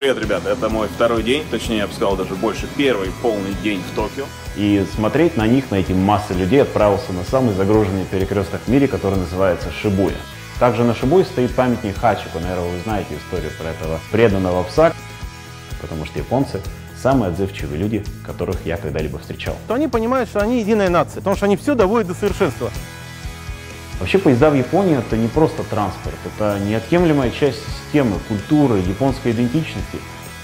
Привет, ребята, это мой второй день, точнее, я бы сказал, даже больше, первый полный день в Токио. И смотреть на них, на эти массы людей, отправился на самый загруженный перекресток в мире, который называется Шибуя. Также на Шибуе стоит памятник Хачико, наверное, вы знаете историю про этого преданного пса, потому что японцы самые отзывчивые люди, которых я когда-либо встречал. Они понимают, что они единая нация, потому что они все доводят до совершенства. Вообще поезда в Японии это не просто транспорт, это неотъемлемая часть системы, культуры, японской идентичности.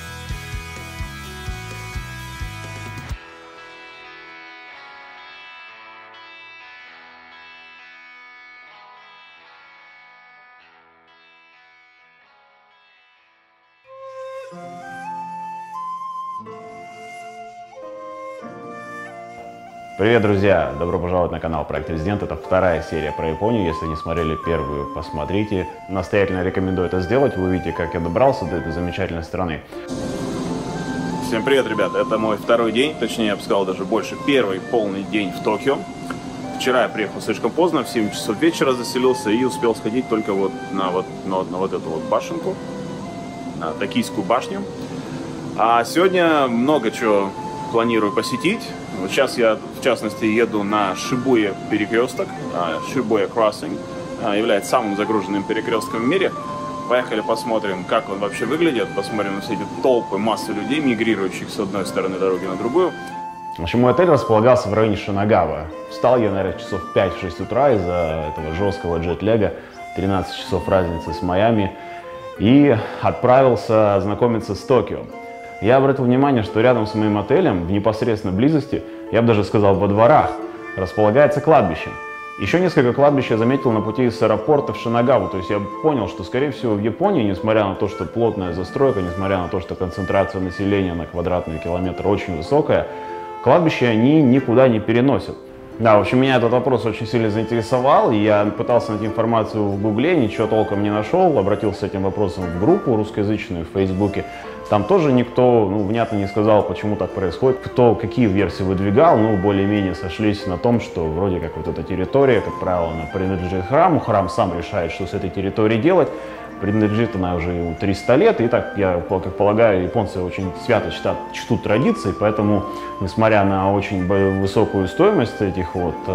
Привет, друзья! Добро пожаловать на канал Проект Резидент. Это вторая серия про Японию. Если не смотрели первую, посмотрите. Настоятельно рекомендую это сделать. Вы увидите, как я добрался до этой замечательной страны. Всем привет, ребята, это мой второй день, точнее, я бы сказал, даже больше, первый полный день в Токио. Вчера я приехал слишком поздно, в 7 часов вечера заселился и успел сходить только вот на вот эту вот башенку, на Токийскую башню. А сегодня много чего планирую посетить. Вот сейчас я, в частности, еду на Шибуя перекресток. Шибуя Crossing является самым загруженным перекрестком в мире. Поехали посмотрим, как он вообще выглядит. Посмотрим на все эти толпы, массы людей, мигрирующих с одной стороны дороги на другую. В общем, мой отель располагался в районе Шинагава. Встал я, наверное, часов 5-6 утра из-за этого жесткого джетлега. 13 часов разницы с Майами. И отправился знакомиться с Токио. Я обратил внимание, что рядом с моим отелем, в непосредственной близости, я бы даже сказал, во дворах, располагается кладбище. Еще несколько кладбищ я заметил на пути из аэропорта в Шинагаву. То есть я понял, что, скорее всего, в Японии, несмотря на то, что плотная застройка, несмотря на то, что концентрация населения на квадратный километр очень высокая, кладбища они никуда не переносят. Да, в общем, меня этот вопрос очень сильно заинтересовал, и я пытался найти информацию в Гугле, ничего толком не нашел, обратился с этим вопросом в группу русскоязычную в Фейсбуке. Там тоже никто, внятно не сказал, почему так происходит, кто какие версии выдвигал, более-менее сошлись на том, что вроде как вот эта территория, как правило, она принадлежит храму, храм сам решает, что с этой территорией делать, принадлежит она уже ему 300 лет, и так, я как полагаю, японцы очень свято чтут традиции, поэтому, несмотря на очень высокую стоимость этих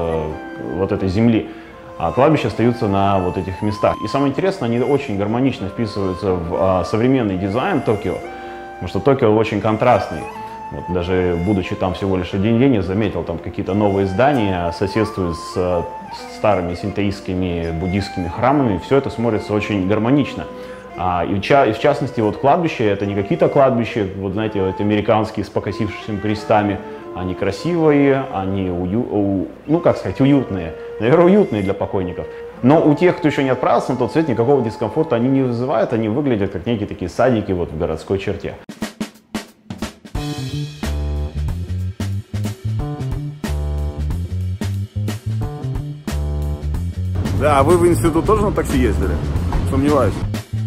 вот этой земли, кладбища остаются на вот этих местах. И самое интересное, они очень гармонично вписываются в современный дизайн Токио, потому что Токио очень контрастный. Вот, даже будучи там всего лишь один день, я заметил там какие-то новые здания, соседствуют с старыми синтоистскими буддийскими храмами. Все это смотрится очень гармонично. И в частности, вот кладбища, это не какие-то кладбища, вот знаете, вот американские с покосившимися крестами. Они красивые, они уютные. Наверное, уютные для покойников. Но у тех, кто еще не отправился на тот свет, никакого дискомфорта они не вызывают, они выглядят как некие такие садики вот в городской черте. Да, а вы в институт тоже на такси ездили? Сомневаюсь.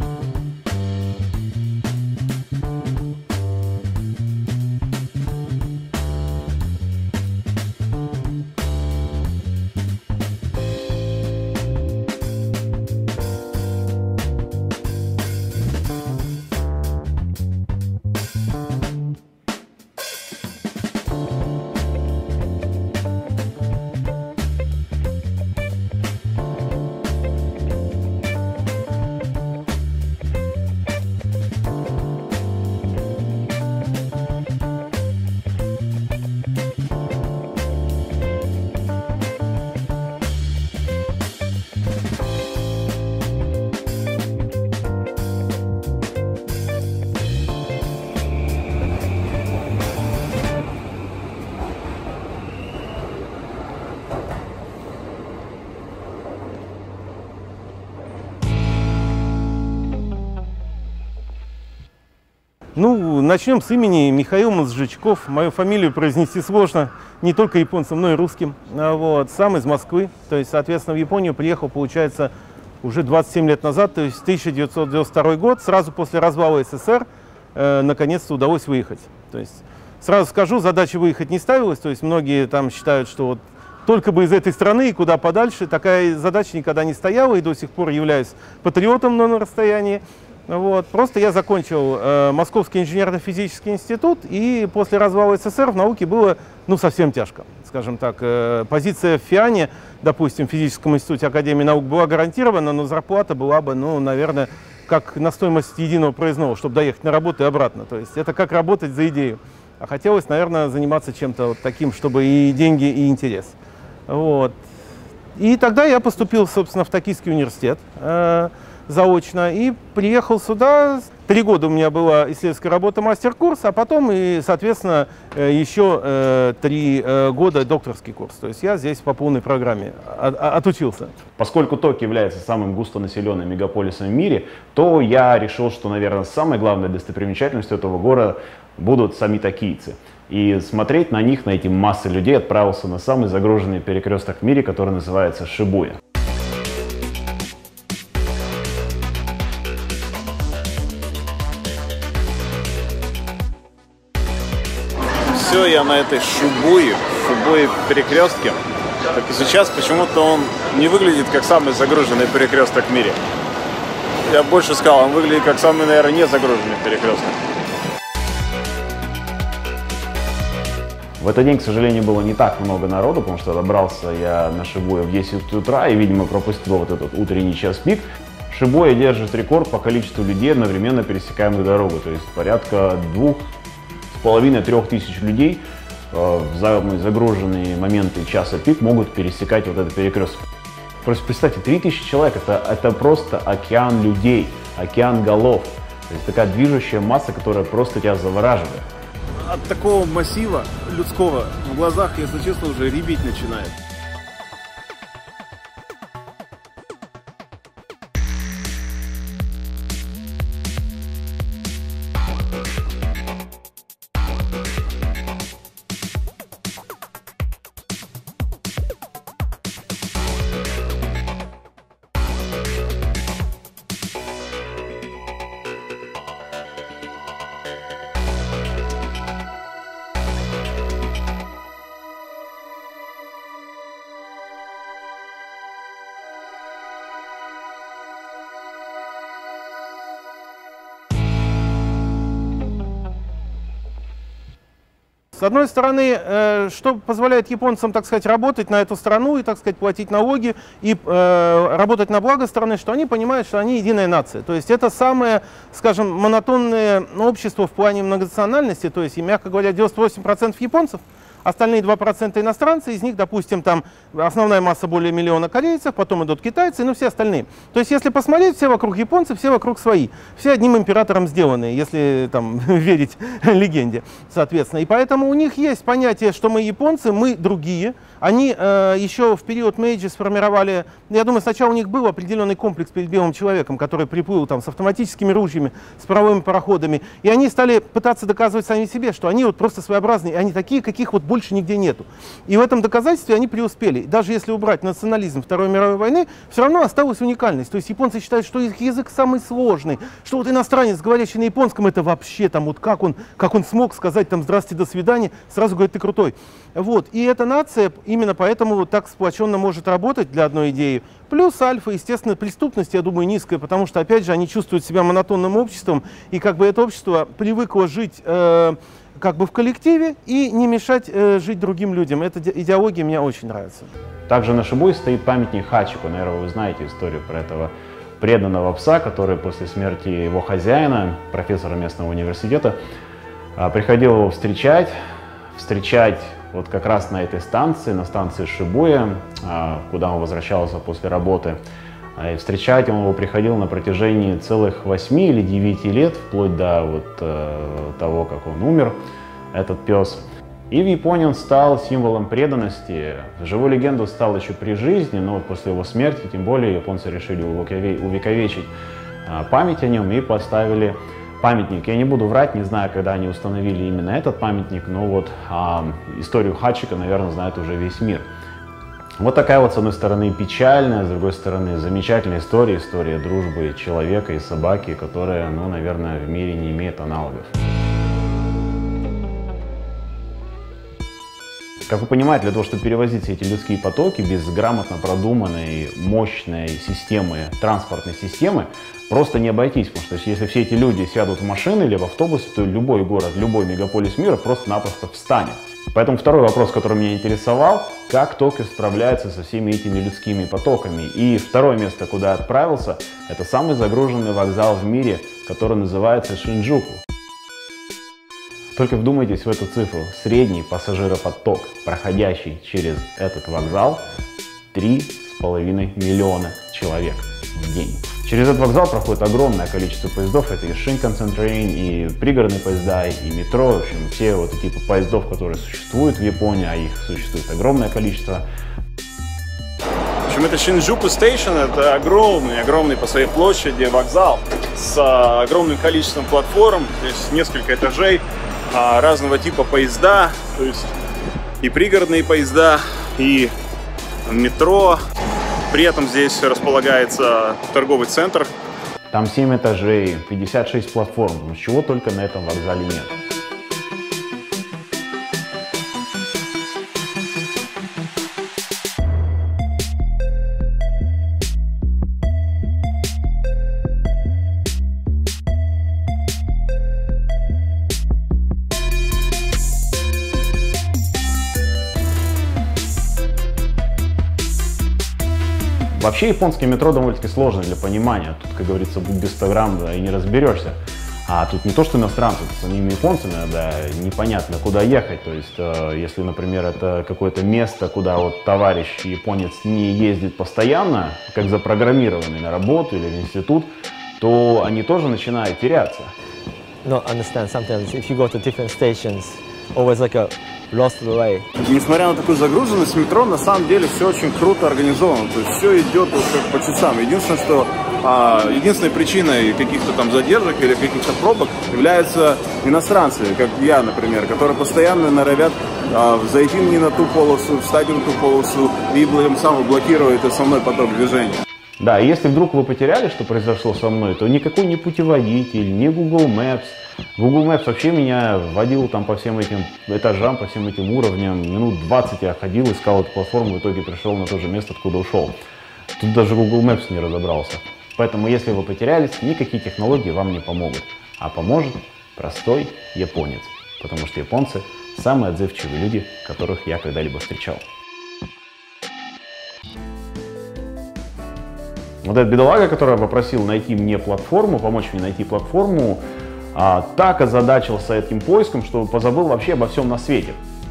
Начнем с имени Михаил Мозжечков. Мою фамилию произнести сложно, не только японцам, но и русским. Сам из Москвы, то есть, соответственно, в Японию приехал, получается, уже 27 лет назад, то есть 1992 год, сразу после развала СССР, наконец-то удалось выехать. То есть, сразу скажу, задача выехать не ставилась, то есть многие там считают, что вот только бы из этой страны и куда подальше. Такая задача никогда не стояла, и до сих пор являюсь патриотом, но на расстоянии. Вот. Просто я закончил Московский инженерно-физический институт, и после развала СССР в науке было совсем тяжко. Скажем так, позиция в ФИАНе, допустим, в Физическом институте Академии наук была гарантирована, но зарплата была бы, наверное, как на стоимость единого проездного, чтобы доехать на работу и обратно. То есть это как работать за идею. А хотелось, наверное, заниматься чем-то вот таким, чтобы и деньги, и интерес. Вот. И тогда я поступил, собственно, в Токийский университет заочно и приехал сюда. 3 года у меня была исследовательская работа, мастер-курс, а потом, соответственно, еще 3 года докторский курс. То есть я здесь по полной программе отучился. Поскольку Токио является самым густонаселенным мегаполисом в мире, то я решил, что, наверное, самой главной достопримечательностью этого города будут сами токийцы. И смотреть на них, на эти массы людей, отправился на самый загруженный перекресток в мире, который называется Шибуя. Все, я на этой Шибуе перекрестке. Так и сейчас почему-то он не выглядит как самый загруженный перекресток в мире. Я больше сказал, он выглядит как самый, наверное, не загруженный перекресток. В этот день, к сожалению, было не так много народу, потому что добрался я на Шибуя в 10 утра и, видимо, пропустил вот этот утренний час пик. Шибуя держит рекорд по количеству людей, одновременно пересекаемых дорогу, то есть порядка 2500–3000 тысяч людей в самые загруженные моменты часа пик могут пересекать вот этот перекресток. Просто представьте, 3000 человек, это просто океан людей, океан голов, то есть такая движущая масса, которая просто тебя завораживает. От такого массива людского в глазах, если честно, уже рябить начинает. С одной стороны, что позволяет японцам, так сказать, работать на эту страну и, так сказать, платить налоги и работать на благо страны, что они понимают, что они единая нация. То есть это самое, скажем, монотонное общество в плане многонациональности, то есть, и, мягко говоря, 98% японцев, остальные 2% иностранцы, из них, допустим, там основная масса более миллиона корейцев, потом идут китайцы, все остальные. То есть, если посмотреть, все вокруг японцы, все вокруг свои. Все одним императором сделанные, если там верить легенде, соответственно. И поэтому у них есть понятие, что мы японцы, мы другие. Они еще в период Мэйджи сформировали, я думаю, сначала у них был определенный комплекс перед белым человеком, который приплыл там с автоматическими ружьями, с паровыми пароходами. И они стали пытаться доказывать сами себе, что они вот просто своеобразные, они такие, каких вот больше нигде нету. И в этом доказательстве они преуспели. Даже если убрать национализм Второй мировой войны, все равно осталась уникальность. То есть японцы считают, что их язык самый сложный, что вот иностранец, говорящий на японском, это вообще там вот как он смог сказать там «здравствуйте, до свидания», сразу говорит «ты крутой». Вот. И эта нация именно поэтому вот так сплоченно может работать для одной идеи. Плюс альфа, естественно, преступность, я думаю, низкая, потому что, опять же, они чувствуют себя монотонным обществом, и как бы это общество привыкло жить как бы в коллективе и не мешать жить другим людям. Эта идеология мне очень нравится. Также на Шибуе стоит памятник Хачико. Наверное, вы знаете историю про этого преданного пса, который после смерти его хозяина, профессора местного университета, приходил его встречать вот как раз на этой станции, на станции Шибуя, куда он возвращался после работы. И встречать он его приходил на протяжении целых 8 или 9 лет, вплоть до вот того, как он умер, этот пес. И в Японии он стал символом преданности. Живую легенду стал еще при жизни, но вот после его смерти, тем более, японцы решили увековечить память о нем и поставили памятник. Я не буду врать, не знаю, когда они установили именно этот памятник, но вот историю Хачико, наверное, знает уже весь мир. Вот такая вот, с одной стороны, печальная, с другой стороны, замечательная история дружбы человека и собаки, которая, наверное, в мире не имеет аналогов. Как вы понимаете, для того, чтобы перевозить все эти людские потоки без грамотно продуманной, мощной системы, транспортной системы, просто не обойтись. Потому что если все эти люди сядут в машины или в автобусы, то любой город, любой мегаполис мира просто-напросто встанет. Поэтому второй вопрос, который меня интересовал, как Токио справляется со всеми этими людскими потоками. И второе место, куда я отправился, это самый загруженный вокзал в мире, который называется Шинджуку. Только вдумайтесь в эту цифру. Средний пассажиропоток, проходящий через этот вокзал, 3,5 миллиона человек в день. Через этот вокзал проходит огромное количество поездов. Это и Shinkansen Train, и пригородные поезда, и метро. В общем, все вот эти типы поездов, которые существуют в Японии, а их существует огромное количество. В общем, это Шинджуку Стейшн, это огромный по своей площади вокзал с огромным количеством платформ, здесь несколько этажей, разного типа поезда, то есть и пригородные поезда, и метро. При этом здесь располагается торговый центр. Там 7 этажей, 56 платформ, чего только на этом вокзале нет. Вообще японское метро довольно-таки сложно для понимания. Тут, как говорится, будь без 100 грамм, да, и не разберешься. А тут не то, что иностранцы, с самими японцами, да, непонятно, куда ехать. То есть, если, например, это какое-то место, куда вот товарищ японец не ездит постоянно, как запрограммированный на работу или в институт, то они тоже начинают теряться. Not understand sometimes if you go to different stations, always like a lost way. Несмотря на такую загруженность, метро на самом деле все очень круто организовано. То есть все идет вот как по часам. Единственное, что единственной причиной каких-то там задержек или каких-то пробок являются иностранцы, как я, например, которые постоянно норовят зайти не на ту полосу, встать на ту полосу и тем самым блокирует основной поток движения. Да, и если вдруг вы потеряли, что произошло со мной, то никакой не путеводитель, не Google Maps. Google Maps вообще меня водил там по всем этим этажам, по всем этим уровням. Минут 20 я ходил, искал эту платформу, в итоге пришел на то же место, откуда ушел. Тут даже Google Maps не разобрался. Поэтому, если вы потерялись, никакие технологии вам не помогут. А поможет простой японец. Потому что японцы самые отзывчивые люди, которых я когда-либо встречал. Вот этот бедолага, который попросил найти мне платформу, помочь мне найти платформу, так озадачился этим поиском, что позабыл вообще обо всем на свете.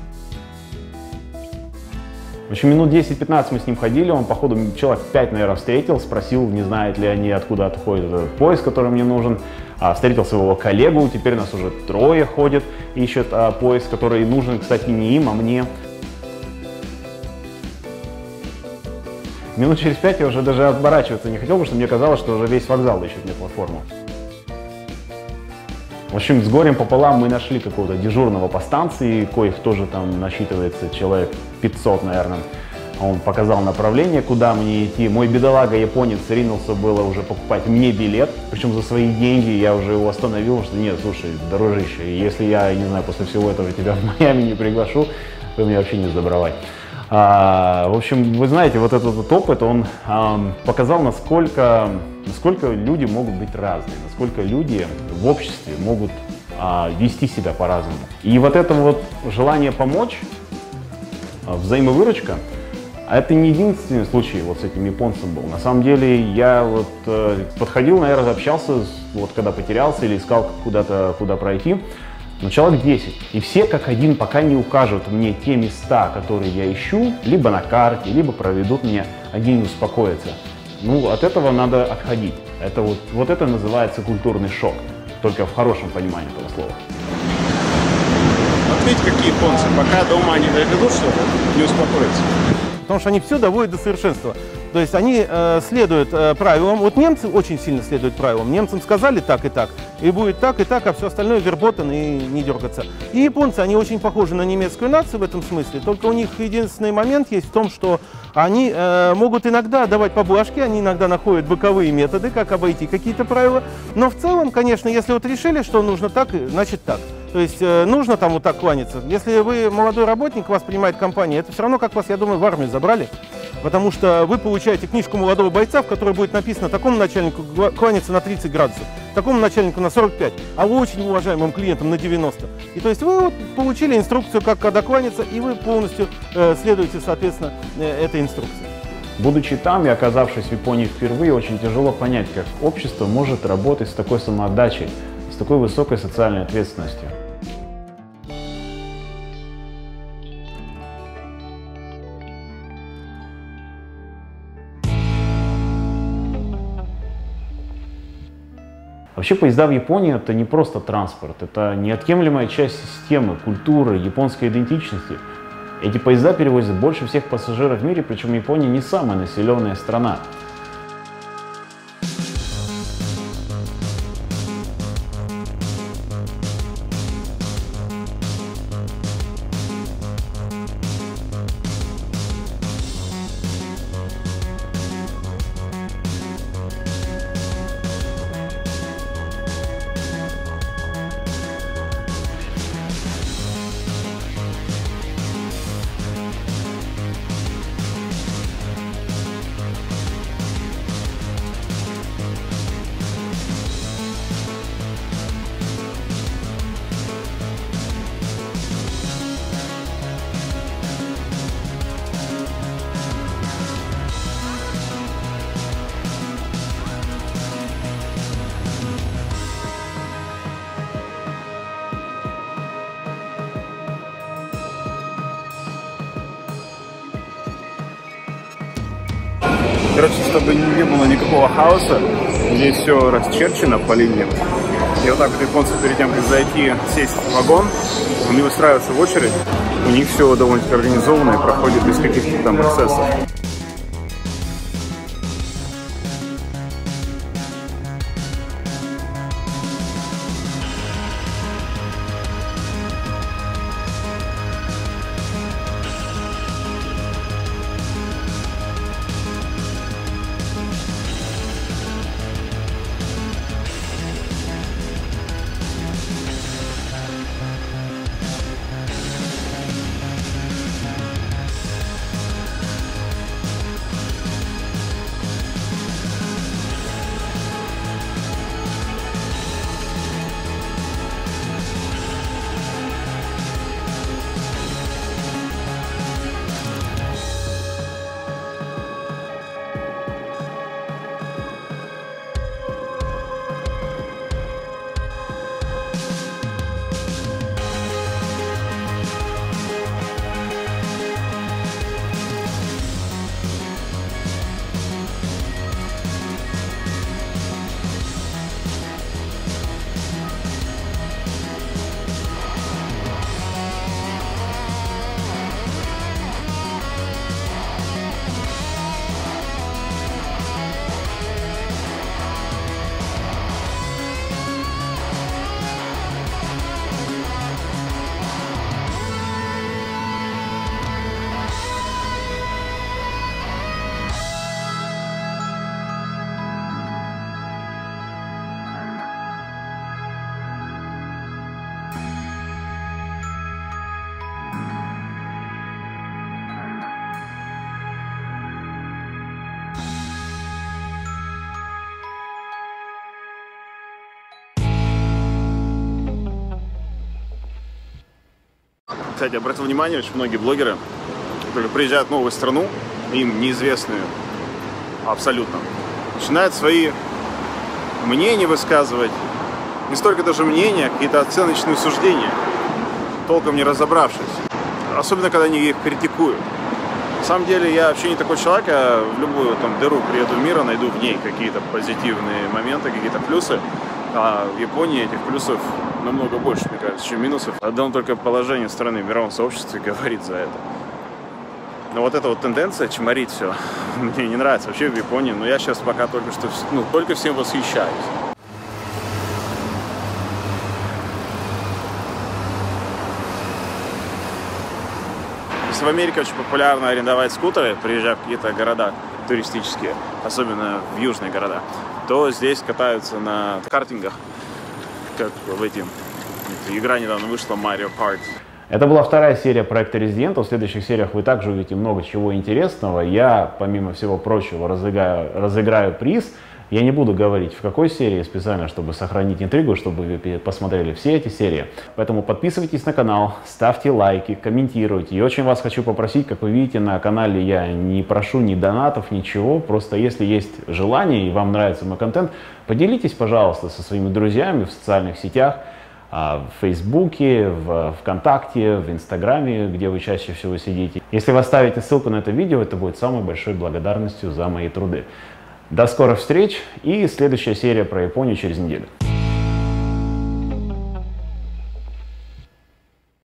В общем, минут 10-15 мы с ним ходили, он, походу, человек 5, наверное, встретил, спросил, не знают ли они, откуда отходит этот поезд, который мне нужен. Встретил своего коллегу, теперь нас уже 3 ходят, ищут поезд, который нужен, кстати, не им, а мне. Минут через 5 я уже даже оборачиваться не хотел, потому что мне казалось, что уже весь вокзал ищет мне платформу. В общем, с горем пополам мы нашли какого-то дежурного по станции, коих тоже там насчитывается человек 500, наверное. Он показал направление, куда мне идти. Мой бедолага японец ринулся было уже покупать мне билет, причем за свои деньги. Я уже его остановил, что нет, слушай, дружище, если я, не знаю, после всего этого тебя в Майами не приглашу, то мне вообще не сдобровать. В общем, вы знаете, вот этот опыт, он показал, насколько люди могут быть разные, насколько люди в обществе могут вести себя по-разному. И вот это вот желание помочь, взаимовыручка, это не единственный случай вот с этим японцем был. На самом деле я вот подходил, наверное, общался, вот когда потерялся или искал куда-то, куда пройти. Но человек 10, и все как один пока не укажут мне те места, которые я ищу, либо на карте, либо проведут меня, они не успокоятся. Ну, от этого надо отходить. Это вот это называется культурный шок, только в хорошем понимании этого слова. Вот видите, какие японцы, пока дома они доведут что-то, не успокоятся. Потому что они все доводят до совершенства. То есть они следуют правилам. Вот немцы очень сильно следуют правилам. Немцам сказали так, и будет так, а все остальное верботано и не дергаться. И японцы, они очень похожи на немецкую нацию в этом смысле. Только у них единственный момент есть в том, что они могут иногда давать поблажки, они иногда находят боковые методы, как обойти какие-то правила. Но в целом, конечно, если вот решили, что нужно так, значит так. То есть нужно там вот так кланяться. Если вы молодой работник, вас принимает компания, это все равно, как вас, я думаю, в армию забрали. Потому что вы получаете книжку молодого бойца, в которой будет написано: такому начальнику кланяться на 30 градусов, такому начальнику на 45, а вы очень уважаемым клиентам на 90. И то есть вы вот получили инструкцию, как когда кланяться, и вы полностью следуете, соответственно, этой инструкции. Будучи там и оказавшись в Японии впервые, очень тяжело понять, как общество может работать с такой самоотдачей, с такой высокой социальной ответственностью. Вообще поезда в Японии — это не просто транспорт, это неотъемлемая часть системы, культуры, японской идентичности. Эти поезда перевозят больше всех пассажиров в мире, причем Япония не самая населенная страна. Короче, чтобы не было никакого хаоса, здесь все расчерчено по линиям. И вот так вот японцы перед тем, как зайти, сесть в вагон, они выстраиваются в очередь. У них все довольно-таки организовано и проходит без каких-то там эксцессов. Кстати, обратил внимание, очень многие блогеры, которые приезжают в новую страну, им неизвестную абсолютно, начинают свои мнения высказывать, не столько даже мнения, а какие-то оценочные суждения, толком не разобравшись, особенно когда они их критикуют. На самом деле я вообще не такой человек, я в любую там дыру приеду в мир, найду в ней какие-то позитивные моменты, какие-то плюсы. А в Японии этих плюсов намного больше, мне кажется, чем минусов. Одно только положение страны в мировом сообществе говорит за это. Но вот эта вот тенденция чморить все мне не нравится вообще в Японии. Но я сейчас пока только что, только всем восхищаюсь. Если в Америке очень популярно арендовать скутеры, приезжая в какие-то города туристические, особенно в южные города, то здесь катаются на картингах, как в эти игра недавно вышла, Mario Kart. Это была вторая серия проекта Resident. В следующих сериях вы также увидите много чего интересного. Я, помимо всего прочего, разыграю приз. Я не буду говорить, в какой серии, специально, чтобы сохранить интригу, чтобы вы посмотрели все эти серии. Поэтому подписывайтесь на канал, ставьте лайки, комментируйте. И очень вас хочу попросить, как вы видите, на канале я не прошу ни донатов, ничего. Просто если есть желание и вам нравится мой контент, поделитесь, пожалуйста, со своими друзьями в социальных сетях, в Фейсбуке, в ВКонтакте, в Инстаграме, где вы чаще всего сидите. Если вы оставите ссылку на это видео, это будет самой большой благодарностью за мои труды. До скорых встреч и следующая серия про Японию через неделю.